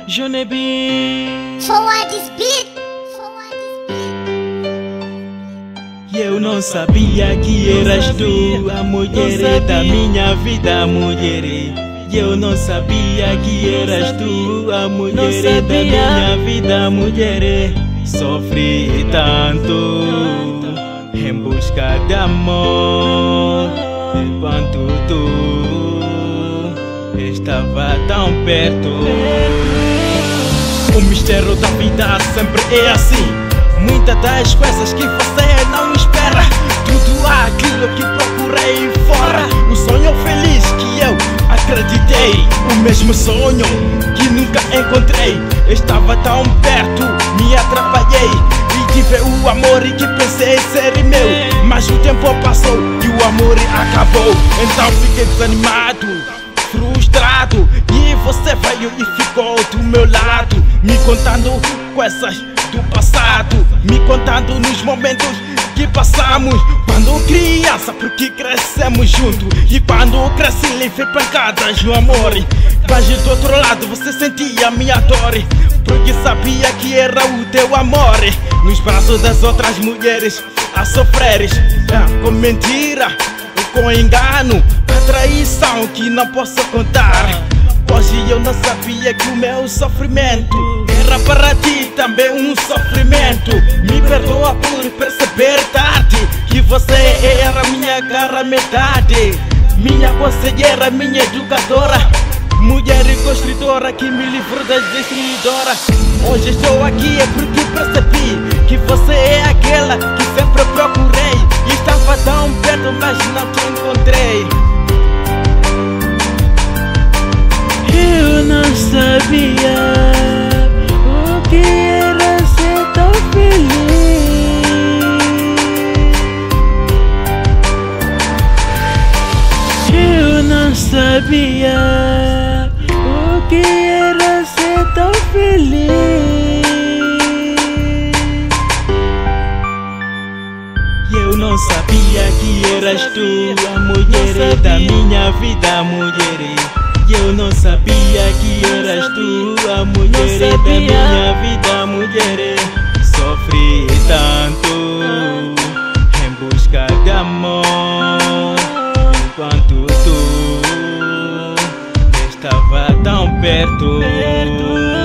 Jonebi. Forward this beat. Eu não sabia que eras tu, a mulher da minha vida, mulher. Eu não sabia que eras tu, a mulher da minha vida, mulher. Sofri tanto em busca de amor, enquanto tu estava tão perto. O mistério da vida sempre é assim. Muitas das coisas que você não espera, tudo aquilo que procurei fora. O sonho feliz que eu acreditei, o mesmo sonho que nunca encontrei. Estava tão perto, me atrapalhei e tive o amor que pensei ser meu. Mas o tempo passou e o amor acabou. Então fiquei desanimado, frustrado, e você veio e ficou do meu lado, me contando coisas do passado, me contando nos momentos que passamos quando criança, porque crescemos juntos. E quando cresci levei pancadas no amor, mas do outro lado você sentia a minha dor, porque sabia que era o teu amor nos braços das outras mulheres a sofreres, com mentira, com engano, a traição que não posso contar. Hoje eu não sabia que o meu sofrimento era para ti também um sofrimento. Me perdoa por perceber tarde que você era minha cara metade, minha conselheira, minha educadora, mulher construtora que me livrou das destruidoras. Hoje estou aqui é porque percebi que você é aquela que sempre procurei. E estava tão perto, mas não te encontrei. Eu não sabia o que era ser tão feliz. Eu não sabia o que era ser tão feliz. Eu não sabia que eras tu, a mulher da minha vida, mulher. Eu não sabia que eras tu, a mulher da minha vida, mulher. Sofri tanto em busca de amor, enquanto tu estava tão perto.